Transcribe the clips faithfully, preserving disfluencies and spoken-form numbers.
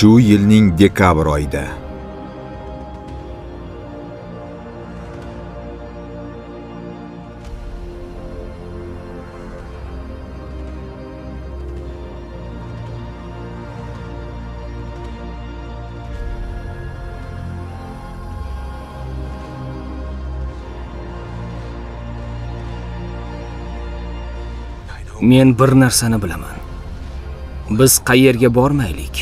Shu yilning dekabr oyida Men bir narsani bilaman. Biz qayerga bormaylik.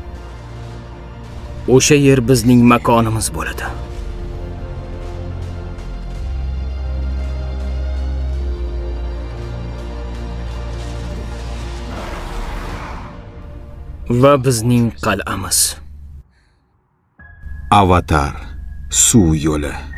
O'sha yer bizning makonimiz bo'ladi. Va bizning qal'amiz. Avatar suv yo'li.